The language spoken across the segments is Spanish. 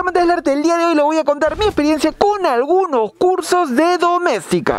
amantes del arte, el día de hoy les voy a contar mi experiencia con algunos cursos de doméstica.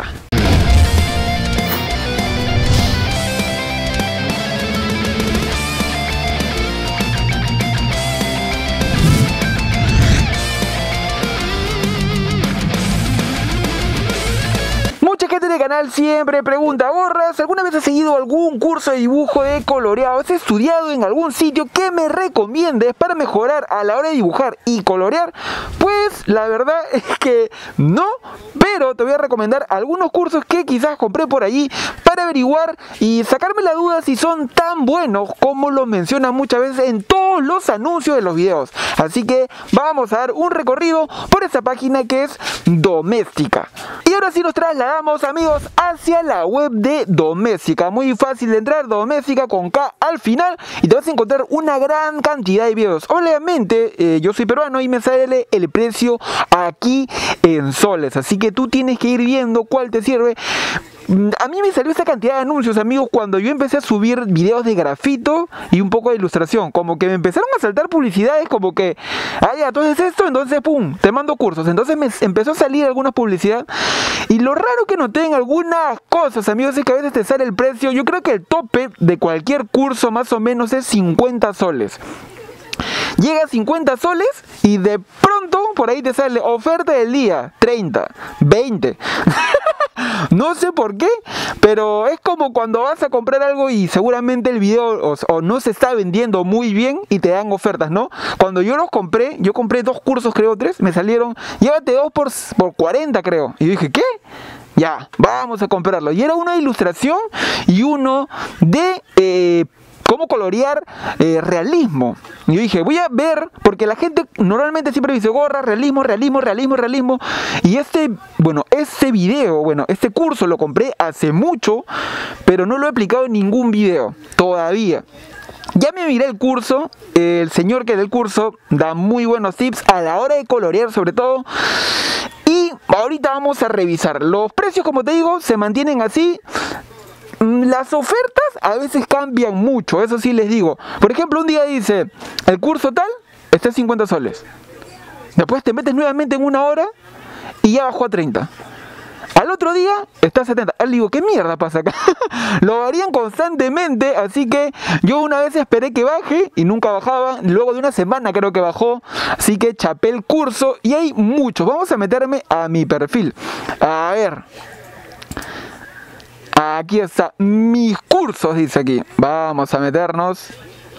Mucha gente del canal siempre pregunta: Gorras, ¿alguna vez has seguido algún curso de dibujo de coloreado? ¿Has estudiado en algún sitio que me recomiendes para mejorar a la hora de dibujar y colorear? Pues la verdad es que no, pero te voy a recomendar algunos cursos que quizás compré por allí para averiguar y sacarme la duda si son tan buenos como los mencionan muchas veces en todos los anuncios de los videos. Así que vamos a dar un recorrido por esta página que es Doméstica. Y ahora sí nos trasladamos, amigos, hacia la web de Doméstica. Muy fácil de entrar, Doméstica con K al final, y te vas a encontrar una gran cantidad de videos. Obviamente yo soy peruano y me sale el precio aquí en soles, así que tú tienes que ir viendo cuál te sirve. A mí me salió esta cantidad de anuncios, amigos, cuando yo empecé a subir videos de grafito y un poco de ilustración. Como que me empezaron a saltar publicidades, como que, ya, entonces esto, entonces pum, te mando cursos. Entonces me empezó a salir alguna publicidad. Y lo raro que noté en algunas cosas, amigos, es que a veces te sale el precio. Yo creo que el tope de cualquier curso más o menos es 50 soles. Llega a 50 soles y de pronto por ahí te sale oferta del día, 30, 20. No sé por qué, pero es como cuando vas a comprar algo y seguramente el video o no se está vendiendo muy bien y te dan ofertas, ¿no? Cuando yo los compré, yo compré 2 cursos, creo 3, me salieron, llévate 2 por 40, creo. Y yo dije, ¿qué? Ya, vamos a comprarlo. Y era una de ilustración y uno de cómo colorear realismo. Y yo dije, voy a ver, porque la gente normalmente siempre dice Gorra, realismo, realismo, realismo, realismo. Y este curso lo compré hace mucho, pero no lo he aplicado en ningún video todavía. Ya me miré el curso, el señor que da el curso da muy buenos tips a la hora de colorear sobre todo. Y ahorita vamos a revisar. Los precios, como te digo, se mantienen así. Las ofertas a veces cambian mucho, eso sí les digo. Por ejemplo, un día dice, el curso tal está a 50 soles. Después te metes nuevamente en una hora y ya bajó a 30. Al otro día está a 70. Le digo, ¿qué mierda pasa acá? Lo varían constantemente, así que yo una vez esperé que baje y nunca bajaba. Luego de una semana creo que bajó, así que chapé el curso y hay muchos. Vamos a meterme a mi perfil. A ver. Aquí está, mis cursos, dice aquí. Vamos a meternos.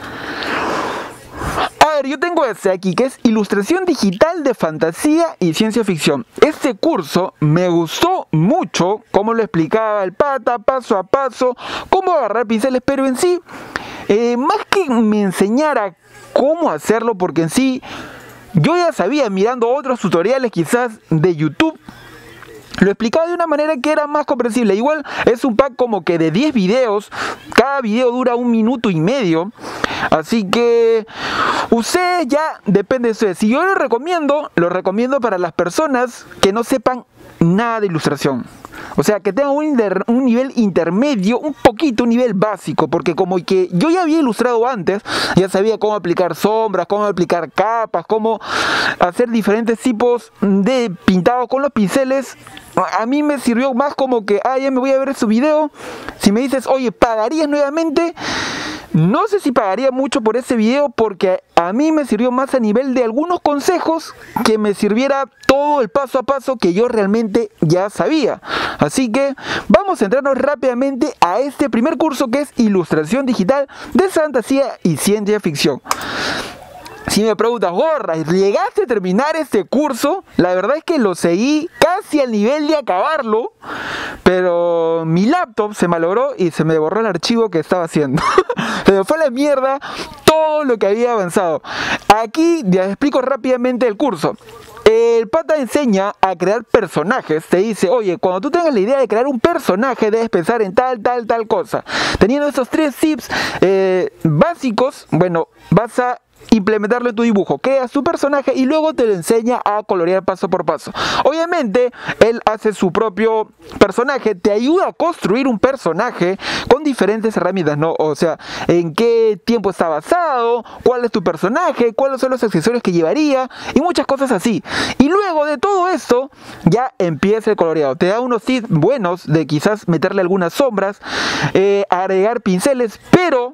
A ver, yo tengo este aquí, que es Ilustración Digital de Fantasía y Ciencia Ficción. Este curso me gustó mucho, cómo lo explicaba el pata, paso a paso, cómo agarrar pinceles, pero en sí, más que me enseñara cómo hacerlo, porque en sí, yo ya sabía, mirando otros tutoriales quizás de YouTube, lo explicaba de una manera que era más comprensible. Igual es un pack como que de 10 videos. Cada video dura 1 minuto y medio. Así que ustedes ya depende de ustedes. Si yo lo recomiendo para las personas que no sepan nada de ilustración. O sea, que tengan un nivel intermedio, un nivel básico. Porque como que yo ya había ilustrado antes, ya sabía cómo aplicar sombras, cómo aplicar capas, cómo hacer diferentes tipos de pintados con los pinceles. A mí me sirvió más como que, ya me voy a ver su video. Si me dices, oye, ¿pagarías nuevamente? No sé si pagaría mucho por ese video, porque a mí me sirvió más a nivel de algunos consejos, que me sirviera todo el paso a paso que yo realmente ya sabía. Así que vamos a entrarnos rápidamente a este primer curso, que es Ilustración Digital de Fantasía y Ciencia Ficción. Si me preguntas, Gorra, ¿llegaste a terminar este curso? La verdad es que lo seguí casi al nivel de acabarlo, pero mi laptop se malogró y se me borró el archivo que estaba haciendo. Se me fue a la mierda todo lo que había avanzado. Aquí ya explico rápidamente el curso. El pata enseña a crear personajes. Te dice, oye, cuando tú tengas la idea de crear un personaje, debes pensar en tal cosa. Teniendo esos 3 tips básicos, bueno, vas a implementarlo en tu dibujo. Creas tu personaje y luego te lo enseña a colorear paso por paso. Obviamente, él hace su propio personaje, te ayuda a construir un personaje con diferentes herramientas, ¿no? O sea, en qué tiempo está basado, cuál es tu personaje, cuáles son los accesorios que llevaría y muchas cosas así. Y luego de todo esto, ya empieza el coloreado. Te da unos tips buenos de quizás meterle algunas sombras, agregar pinceles, pero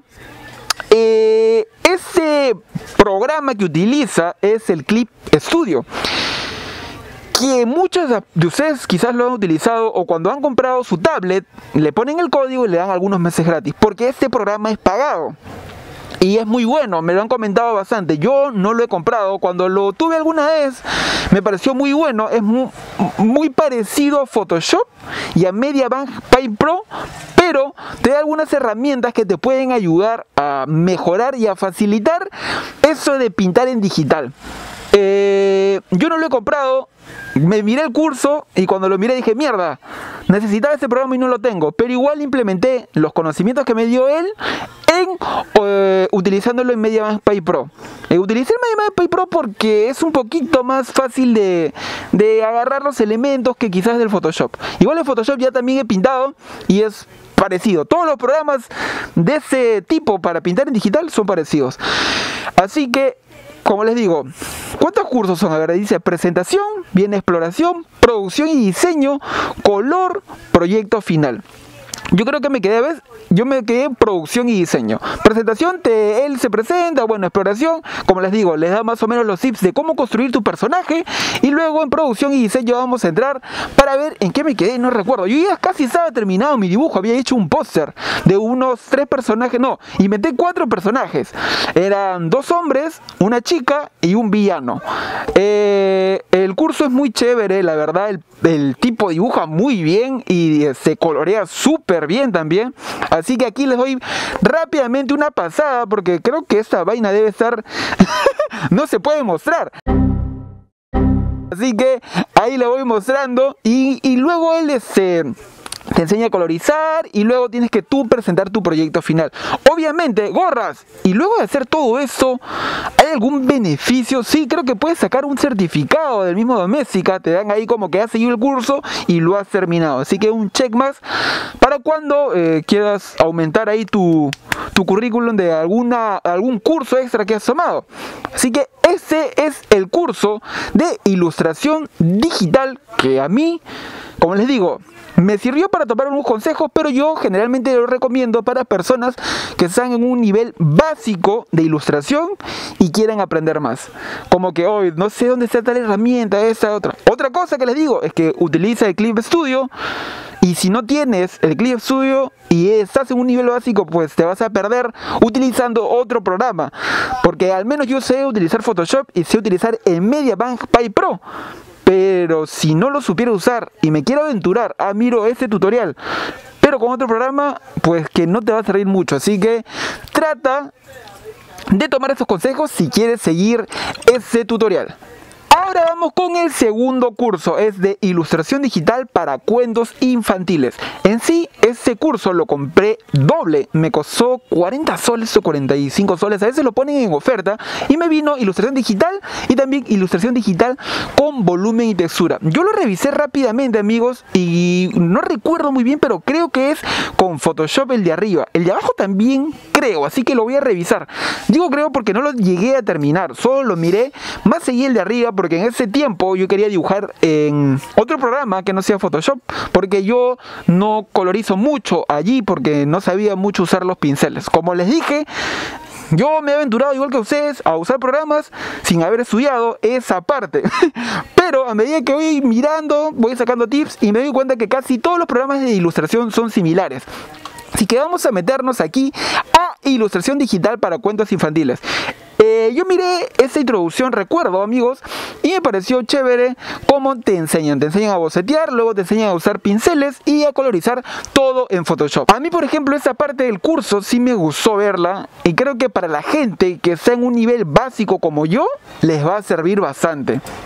ese programa que utiliza es el Clip Studio, que muchos de ustedes quizás lo han utilizado, o cuando han comprado su tablet le ponen el código y le dan algunos meses gratis, porque este programa es pagado y es muy bueno, me lo han comentado bastante. Yo no lo he comprado, cuando lo tuve alguna vez me pareció muy bueno. Es muy parecido a Photoshop y a Mediabank Paint Pro, pero te da algunas herramientas que te pueden ayudar a mejorar y a facilitar eso de pintar en digital. Yo no lo he comprado, me miré el curso y cuando lo miré dije, mierda, necesitaba este programa y no lo tengo, pero igual implementé los conocimientos que me dio él utilizándolo en Mediabank Paint Pro. Utilicé el Mediabank Paint Pro porque es un poquito más fácil de agarrar los elementos que quizás del Photoshop. Igual en Photoshop ya también he pintado y es parecido. Todos los programas de ese tipo para pintar en digital son parecidos. Así que, como les digo, ¿cuántos cursos son? A ver, dice presentación, viene exploración, producción y diseño, color, proyecto final. Yo creo que me quedé, ¿ves? Yo me quedé en producción y diseño. Presentación, él se presenta, bueno, exploración, como les digo, les da más o menos los tips de cómo construir tu personaje. Y luego en producción y diseño vamos a entrar para ver en qué me quedé, no recuerdo. Yo ya casi estaba terminado mi dibujo, había hecho un póster de unos 3 personajes, no, inventé 4 personajes. Eran 2 hombres, una chica y un villano. El curso es muy chévere, la verdad, el tipo dibuja muy bien y se colorea súper bien también. Así que aquí les doy rápidamente una pasada porque creo que esta vaina debe estar no se puede mostrar. Así que ahí le voy mostrando y luego él te enseña a colorizar y luego tienes que tú presentar tu proyecto final. Obviamente, gorras. Y luego de hacer todo eso, ¿hay algún beneficio? Sí, creo que puedes sacar un certificado del mismo Doméstica. Te dan ahí como que has seguido el curso y lo has terminado. Así que un check más para cuando quieras aumentar ahí tu currículum de algún curso extra que has tomado. Así que ese es el curso de ilustración digital que a mí, como les digo, me sirvió para tomar unos consejos, pero yo generalmente lo recomiendo para personas que están en un nivel básico de ilustración y quieren aprender más. Como que hoy no sé dónde está tal herramienta, esa otra. Otra cosa que les digo es que utiliza el Clip Studio. Y si no tienes el Clip Studio y estás en un nivel básico, pues te vas a perder utilizando otro programa. Porque al menos yo sé utilizar Photoshop y sé utilizar el Mediabank Paint Pro. Pero si no lo supiera usar y me quiero aventurar, miro este tutorial, pero con otro programa, pues que no te va a servir mucho. Así que trata de tomar estos consejos si quieres seguir ese tutorial. Ahora vamos con el segundo curso, es de ilustración digital para cuentos infantiles. En sí, este curso lo compré doble, me costó 40 soles o 45 soles, a veces lo ponen en oferta, y me vino ilustración digital y también ilustración digital con volumen y textura. Yo lo revisé rápidamente, amigos, y no recuerdo muy bien, pero creo que es con Photoshop el de arriba. El de abajo también creo, así que lo voy a revisar. Digo creo porque no lo llegué a terminar, solo lo miré, más seguí el de arriba porque en ese tiempo yo quería dibujar en otro programa que no sea Photoshop, porque yo no colorizo mucho allí porque no sabía mucho usar los pinceles. Como les dije, yo me he aventurado igual que ustedes a usar programas sin haber estudiado esa parte. Pero a medida que voy mirando, voy sacando tips y me doy cuenta que casi todos los programas de ilustración son similares. Así que vamos a meternos aquí a ilustración digital para cuentos infantiles. Yo miré esta introducción, recuerdo, amigos, y me pareció chévere cómo te enseñan a bocetear, luego te enseñan a usar pinceles y a colorizar todo en Photoshop. A mí, por ejemplo, esta parte del curso sí me gustó verla y creo que para la gente que está en un nivel básico como yo, les va a servir bastante.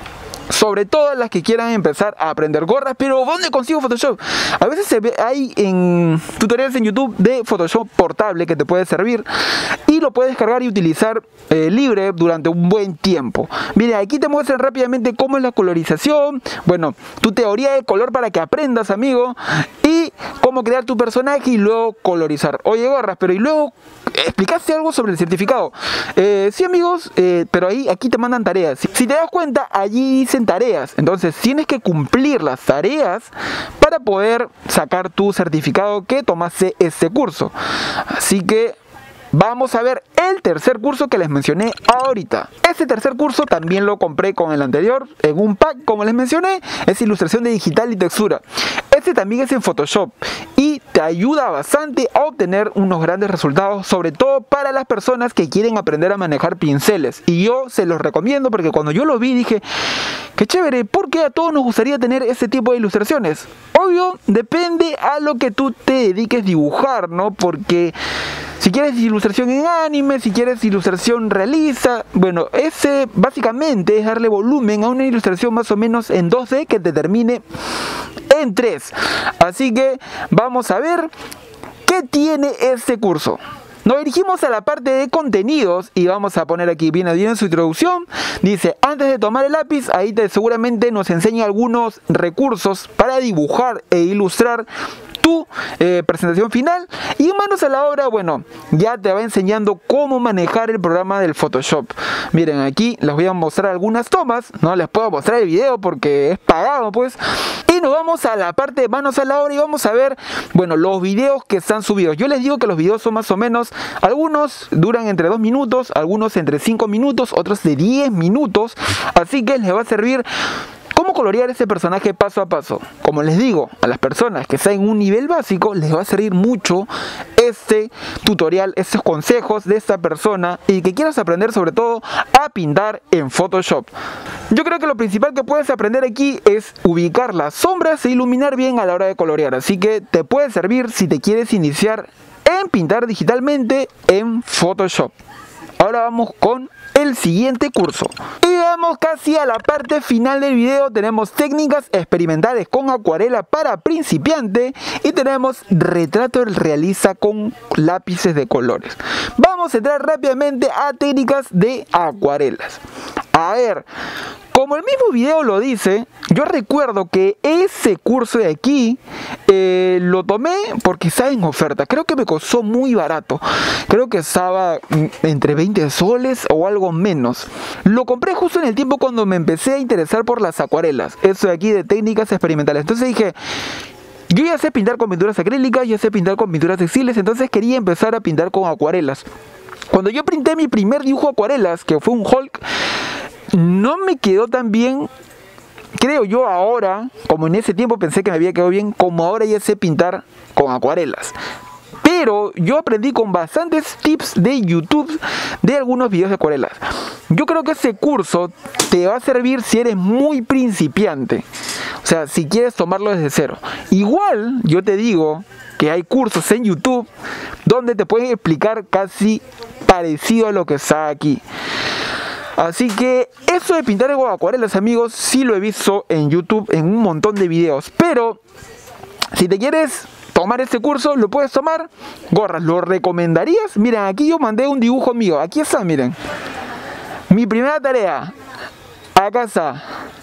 sobre todo las que quieran empezar a aprender gorras. Pero ¿dónde consigo Photoshop? A veces hay en tutoriales en YouTube de Photoshop portable que te puede servir y lo puedes descargar y utilizar libre durante un buen tiempo. Mira, aquí te muestran rápidamente cómo es la colorización, bueno, tu teoría de color para que aprendas, amigo, y cómo crear tu personaje y luego colorizar. Oye, gorras, pero y luego ¿explicaste algo sobre el certificado? Sí, amigos, pero aquí te mandan tareas. Si te das cuenta, allí dicen tareas. Entonces tienes que cumplir las tareas para poder sacar tu certificado que tomaste este curso. Así que vamos a ver el tercer curso que les mencioné ahorita. Este tercer curso también lo compré con el anterior en un pack, como les mencioné. Es ilustración de digital y textura. Este también es en Photoshop y te ayuda bastante a obtener unos grandes resultados, sobre todo para las personas que quieren aprender a manejar pinceles. Y yo se los recomiendo porque cuando yo lo vi dije, qué chévere, porque a todos nos gustaría tener este tipo de ilustraciones. Obvio, depende a lo que tú te dediques a dibujar, ¿no? Porque si quieres ilustración en anime, si quieres ilustración realista, bueno, ese básicamente es darle volumen a una ilustración más o menos en 2D que te termine en 3. Así que vamos a ver qué tiene este curso. Nos dirigimos a la parte de contenidos y vamos a poner aquí, viene en su introducción, dice, antes de tomar el lápiz, ahí seguramente nos enseña algunos recursos para dibujar e ilustrar tu presentación final. Y manos a la obra, bueno, ya te va enseñando cómo manejar el programa del Photoshop. Miren, aquí les voy a mostrar algunas tomas, no les puedo mostrar el video porque es pagado, pues. Y nos vamos a la parte de manos a la obra y vamos a ver, bueno, los videos que están subidos. Yo les digo que los videos son más o menos, algunos duran entre 2 minutos, algunos entre 5 minutos, otros de 10 minutos. Así que les va a servir cómo colorear ese personaje paso a paso. Como les digo, a las personas que están en un nivel básico les va a servir mucho este tutorial, estos consejos de esta persona y que quieras aprender sobre todo a pintar en Photoshop. Yo creo que lo principal que puedes aprender aquí es ubicar las sombras e iluminar bien a la hora de colorear. Así que te puede servir si te quieres iniciar en pintar digitalmente en Photoshop. Ahora vamos con el siguiente curso. Y vamos casi a la parte final del video. Tenemos técnicas experimentales con acuarela para principiante y tenemos retrato realista con lápices de colores. Vamos a entrar rápidamente a técnicas de acuarelas. A ver, como el mismo video lo dice, yo recuerdo que ese curso de aquí lo tomé porque estaba en oferta. Creo que me costó muy barato. Creo que estaba entre 20 soles o algo menos. Lo compré justo en el tiempo cuando me empecé a interesar por las acuarelas. Eso de aquí de técnicas experimentales. Entonces dije, yo ya sé pintar con pinturas acrílicas, ya sé pintar con pinturas textiles, entonces quería empezar a pintar con acuarelas. Cuando yo pinté mi primer dibujo acuarelas, que fue un Hulk, no me quedó tan bien, creo yo ahora, como en ese tiempo pensé que me había quedado bien, como ahora ya sé pintar con acuarelas. Pero yo aprendí con bastantes tips de YouTube de algunos videos de acuarelas. Yo creo que ese curso te va a servir si eres muy principiante. O sea, si quieres tomarlo desde cero. Igual, yo te digo que hay cursos en YouTube donde te pueden explicar casi parecido a lo que está aquí. Así que eso de pintar con acuarelas, amigos, sí lo he visto en YouTube en un montón de videos. Pero si te quieres tomar este curso, lo puedes tomar. Gorras, ¿lo recomendarías? Miren, aquí yo mandé un dibujo mío. Aquí está, miren. Mi primera tarea. Acá está.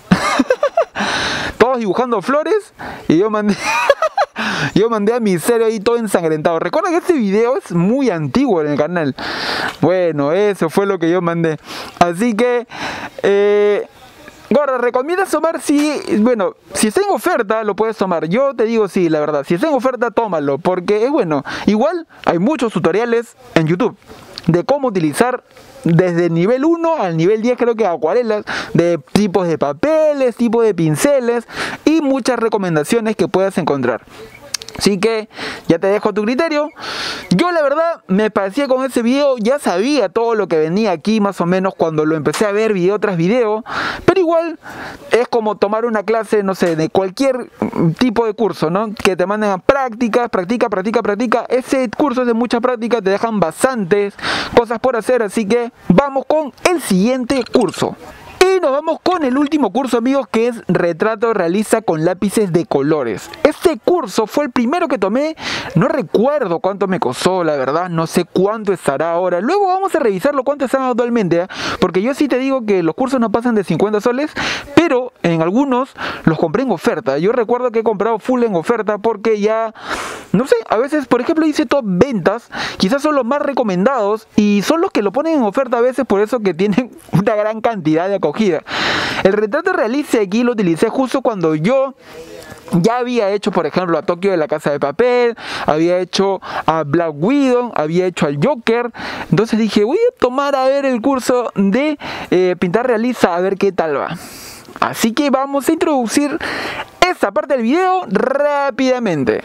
Todos dibujando flores. Y yo mandé... Yo mandé a mi serio ahí todo ensangrentado. Recuerda que este video es muy antiguo en el canal. Bueno, eso fue lo que yo mandé. Así que Gorra, ¿recomiendas tomar? Sí, bueno, si está en oferta lo puedes tomar. Yo te digo sí, la verdad. Si está en oferta, tómalo, porque es bueno. Igual hay muchos tutoriales en YouTube de cómo utilizar desde el nivel 1 al nivel 10, creo que acuarelas, de tipos de papeles, tipos de pinceles y muchas recomendaciones que puedas encontrar. Así que ya te dejo a tu criterio. Yo la verdad me parecía con ese video, ya sabía todo lo que venía aquí más o menos cuando lo empecé a ver video tras video. Pero igual es como tomar una clase, no sé, de cualquier tipo de curso, ¿no? Que te manden a prácticas, practica. Ese curso es de mucha práctica, te dejan bastantes cosas por hacer. Así que vamos con el siguiente curso. Y nos vamos con el último curso, amigos, que es Retrato Realiza con lápices de colores. Este curso fue el primero que tomé, no recuerdo cuánto me costó, la verdad, no sé cuánto estará ahora. Luego vamos a revisarlo cuánto están actualmente, ¿eh? Porque yo sí te digo que los cursos no pasan de 50 soles, pero en algunos los compré en oferta. Yo recuerdo que he comprado full en oferta porque ya, no sé, a veces, por ejemplo, hice top ventas, quizás son los más recomendados y son los que lo ponen en oferta a veces, por eso que tienen una gran cantidad de acogida. El Retrato Realiza aquí lo utilicé justo cuando yo ya había hecho, por ejemplo, a Tokio de la Casa de Papel, había hecho a Black Widow, había hecho al Joker. Entonces dije, voy a tomar a ver el curso de Pintar Realiza, a ver qué tal va. Así que vamos a introducir esta parte del video rápidamente.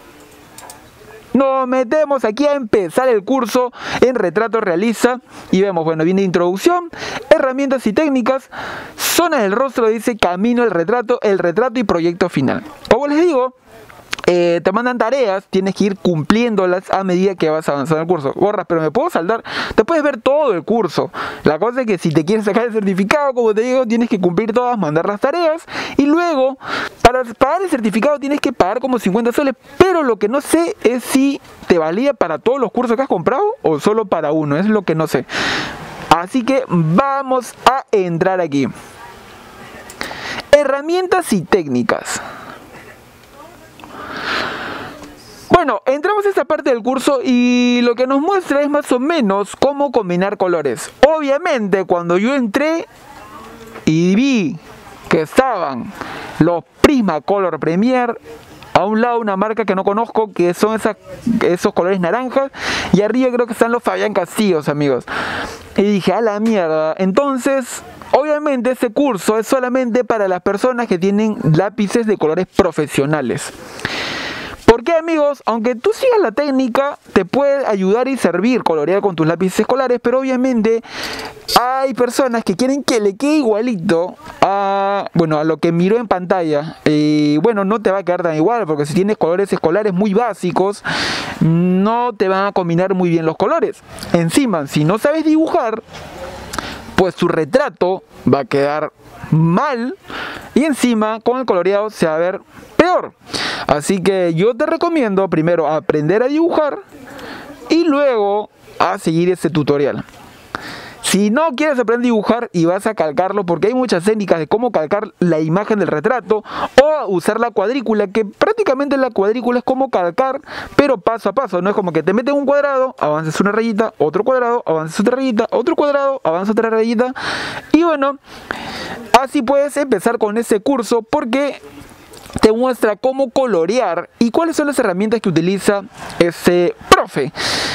Nos metemos aquí a empezar el curso en Retrato Realiza y vemos, bueno, viene introducción, herramientas y técnicas, zona del rostro, dice camino al retrato, el retrato y proyecto final. Como les digo, te mandan tareas, tienes que ir cumpliéndolas a medida que vas avanzando en el curso. Borras, pero me puedo saltar, te puedes ver todo el curso. La cosa es que si te quieres sacar el certificado, como te digo, tienes que cumplir todas, mandar las tareas y luego para pagar el certificado tienes que pagar como 50 soles, pero lo que no sé es si te valía para todos los cursos que has comprado o solo para uno, es lo que no sé. Así que vamos a entrar aquí. Herramientas y técnicas. Bueno, entramos a esta parte del curso y lo que nos muestra es más o menos cómo combinar colores. Obviamente, cuando yo entré y vi que estaban los Prismacolor Premier, a un lado una marca que no conozco, que son esos colores naranjas, y arriba creo que están los Fabián Castillos, amigos. Y dije, a la mierda. Entonces, obviamente este curso es solamente para las personas que tienen lápices de colores profesionales. ¿Por qué, amigos? Aunque tú sigas la técnica, te puede ayudar y servir colorear con tus lápices escolares, pero obviamente hay personas que quieren que le quede igualito a lo que miró en pantalla. Y bueno, no te va a quedar tan igual, porque si tienes colores escolares muy básicos, no te van a combinar muy bien los colores. Encima, si no sabes dibujar, pues tu retrato va a quedar mal y encima con el coloreado se va a ver peor. Así que yo te recomiendo primero aprender a dibujar y luego a seguir este tutorial. Si no quieres aprender a dibujar y vas a calcarlo, porque hay muchas técnicas de cómo calcar la imagen del retrato o usar la cuadrícula, que prácticamente la cuadrícula es como calcar, pero paso a paso. No es como que te metes un cuadrado, avances una rayita, otro cuadrado, avances otra rayita, otro cuadrado, avances otra rayita. Y bueno, así puedes empezar con ese curso porque te muestra cómo colorear y cuáles son las herramientas que utiliza ese profe.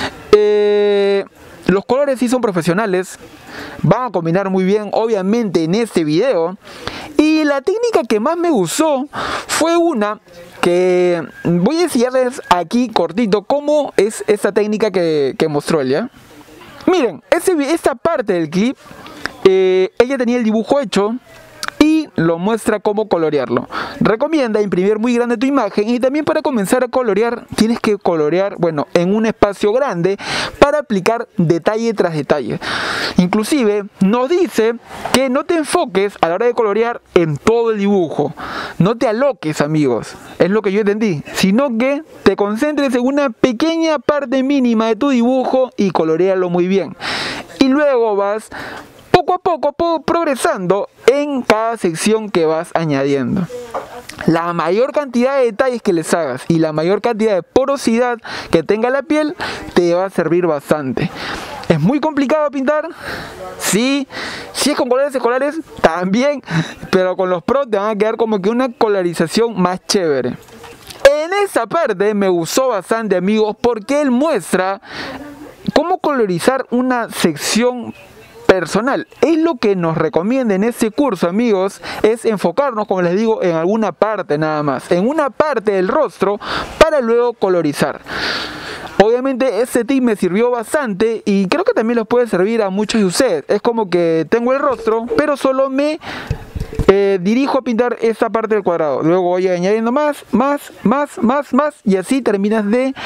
Los colores sí son profesionales, van a combinar muy bien obviamente en este video. Y la técnica que más me gustó fue una que voy a enseñarles aquí cortito cómo es esta técnica que mostró él, ¿ya? Miren, esta parte del clip, ella tenía el dibujo hecho y lo muestra cómo colorearlo. Recomienda imprimir muy grande tu imagen y también para comenzar a colorear tienes que colorear, bueno, en un espacio grande para aplicar detalle tras detalle. Inclusive nos dice que no te enfoques a la hora de colorear en todo el dibujo. No te aloques, amigos, es lo que yo entendí, sino que te concentres en una pequeña parte mínima de tu dibujo y colorealo muy bien. Y luego vas poco a poco progresando en cada sección que vas añadiendo. La mayor cantidad de detalles que les hagas y la mayor cantidad de porosidad que tenga la piel te va a servir bastante. ¿Es muy complicado pintar? Sí. Si es con colores escolares, también. Pero con los pros te van a quedar como que una colorización más chévere. En esa parte me gustó bastante, amigos, porque él muestra cómo colorizar una sección personal. Es lo que nos recomienda en este curso, amigos, es enfocarnos, como les digo, en alguna parte nada más, en una parte del rostro para luego colorizar. Obviamente este tip me sirvió bastante y creo que también les puede servir a muchos de ustedes. Es como que tengo el rostro, pero solo me dirijo a pintar esta parte del cuadrado. Luego voy añadiendo más y así terminas de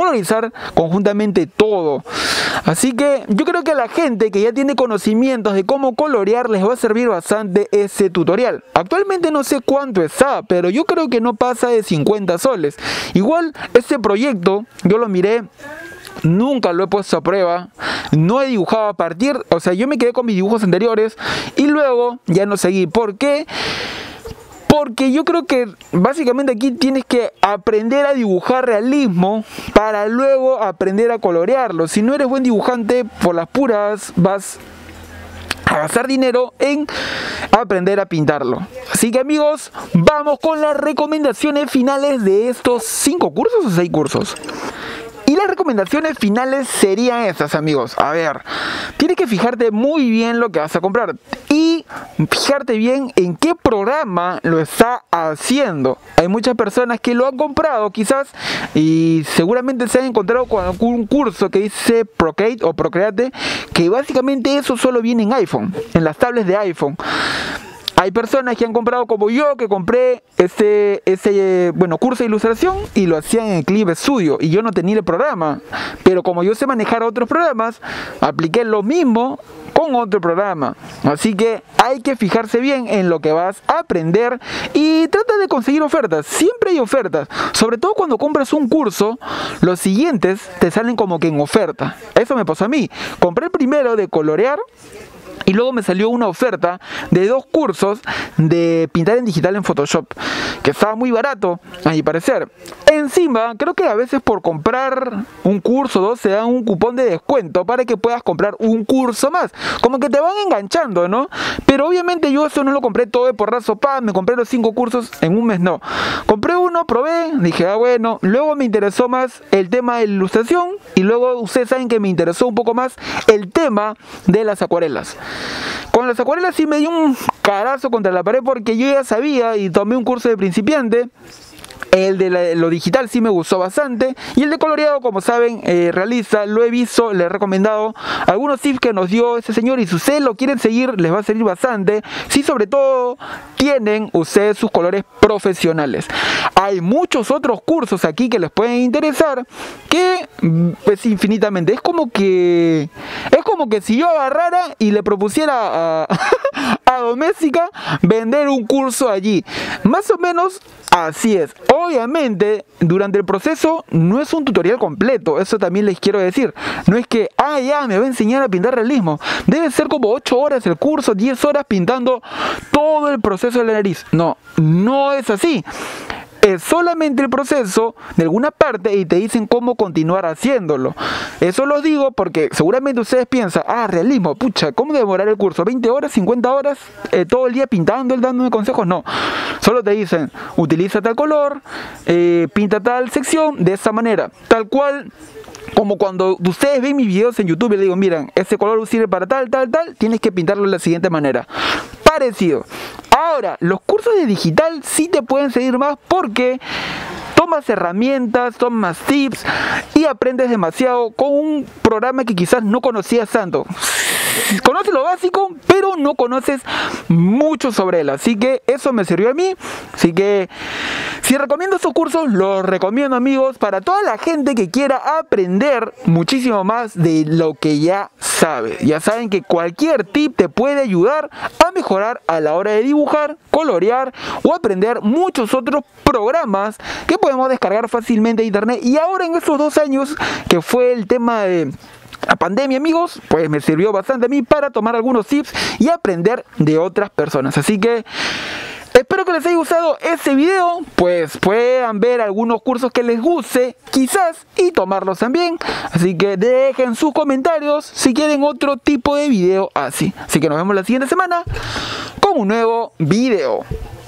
colorizar conjuntamente todo. Así que yo creo que a la gente que ya tiene conocimientos de cómo colorear les va a servir bastante ese tutorial. Actualmente no sé cuánto está, pero yo creo que no pasa de 50 soles. Igual este proyecto yo lo miré, nunca lo he puesto a prueba, no he dibujado a partir, o sea, yo me quedé con mis dibujos anteriores y luego ya no seguí. ¿Por qué? Porque yo creo que básicamente aquí tienes que aprender a dibujar realismo para luego aprender a colorearlo. Si no eres buen dibujante, por las puras vas a gastar dinero en aprender a pintarlo. Así que amigos, vamos con las recomendaciones finales de estos 5 cursos o 6 cursos. Y las recomendaciones finales serían estas, amigos. A ver, tienes que fijarte muy bien lo que vas a comprar y fijarte bien en qué programa lo está haciendo. Hay muchas personas que lo han comprado quizás y seguramente se han encontrado con algún curso que dice Procreate o Procreate, que básicamente eso solo viene en iPhone, en las tablets de iPhone. Hay personas que han comprado como yo, que compré ese curso de ilustración y lo hacían en Clip Studio y yo no tenía el programa, pero como yo sé manejar otros programas, apliqué lo mismo con otro programa. Así que hay que fijarse bien en lo que vas a aprender y trata de conseguir ofertas. Siempre hay ofertas, sobre todo cuando compras un curso, los siguientes te salen como que en oferta. Eso me pasó a mí. Compré el primero de colorear y luego me salió una oferta de 2 cursos de pintar en digital en Photoshop, que estaba muy barato, a mi parecer. Encima, creo que a veces por comprar un curso o 2 se dan un cupón de descuento para que puedas comprar un curso más. Como que te van enganchando, ¿no? Pero obviamente yo eso no lo compré todo de porrazo, me compré los 5 cursos en un mes, no. Compré uno, probé, dije, bueno, luego me interesó más el tema de la ilustración y luego ustedes saben que me interesó un poco más el tema de las acuarelas. Con las acuarelas sí me dio un carazo contra la pared porque yo ya sabía y tomé un curso de principiante. El de lo digital sí me gustó bastante. Y el de coloreado, como saben, realista, lo he visto, le he recomendado algunos tips que nos dio ese señor. Y si ustedes lo quieren seguir, les va a servir bastante. Si sobre todo tienen ustedes sus colores profesionales. Hay muchos otros cursos aquí que les pueden interesar, que pues infinitamente. Es como que si yo agarrara y le propusiera a Doméstica vender un curso allí. Más o menos así es. Obviamente, durante el proceso no es un tutorial completo, eso también les quiero decir. No es que, ya me va a enseñar a pintar realismo. Debe ser como 8 horas el curso, 10 horas pintando todo el proceso de la nariz. No, no es así. Es solamente el proceso de alguna parte y te dicen cómo continuar haciéndolo. Eso lo digo porque seguramente ustedes piensan, realismo, pucha, ¿cómo demorar el curso? ¿20 horas, 50 horas, todo el día pintando, dándome consejos? No, solo te dicen, utiliza tal color, pinta tal sección de esta manera, tal cual. Como cuando ustedes ven mis videos en YouTube y le digo, miren, ese color sirve para tal, tienes que pintarlo de la siguiente manera. Parecido. Ahora, los cursos de digital sí te pueden servir más porque tomas herramientas, tomas tips y aprendes demasiado con un programa que quizás no conocías tanto. Conoces lo básico, pero no conoces mucho sobre él. Así que eso me sirvió a mí. Así que si recomiendo estos cursos, los recomiendo, amigos, para toda la gente que quiera aprender muchísimo más de lo que ya sabe. Ya saben que cualquier tip te puede ayudar a mejorar a la hora de dibujar, colorear o aprender muchos otros programas que podemos descargar fácilmente de internet. Y ahora en estos 2 años que fue el tema de la pandemia, amigos, pues me sirvió bastante a mí para tomar algunos tips y aprender de otras personas. Así que espero que les haya gustado este video, pues puedan ver algunos cursos que les guste, quizás, y tomarlos también. Así que dejen sus comentarios si quieren otro tipo de video así. Así que nos vemos la siguiente semana con un nuevo video.